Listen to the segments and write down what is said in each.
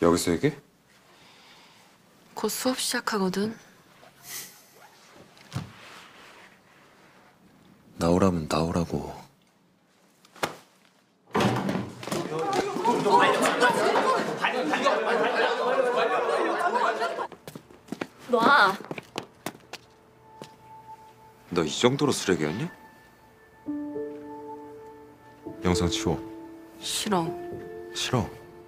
여기서 얘기? 곧 수업 시작하거든. 나오라면 나오라고. 놔. 너 이 정도로 쓰레기였냐? 영상 치워. 싫어. 싫어.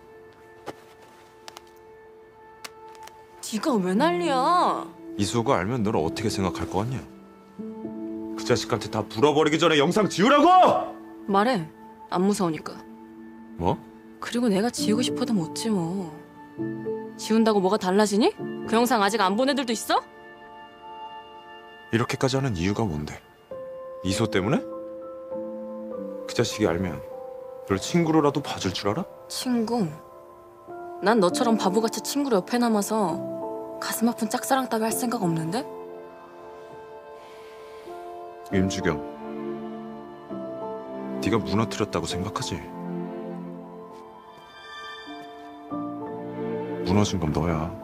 네가 왜 난리야? 이수호가 알면 너를 어떻게 생각할 것 같냐? 그 자식한테 다 불어버리기 전에 영상 지우라고! 말해. 안 무서우니까. 뭐? 그리고 내가 지우고 싶어도 못 지워. 지운다고 뭐가 달라지니? 그 영상 아직 안 본 애들도 있어? 이렇게까지 하는 이유가 뭔데? 이수호 때문에? 그 자식이 알면 널 친구로라도 봐줄 줄 알아? 친구. 난 너처럼 바보같이 친구로 옆에 남아서 가슴 아픈 짝사랑 따위 할 생각 없는데? 임주경, 네가 무너뜨렸다고 생각하지? 무너진 건 너야.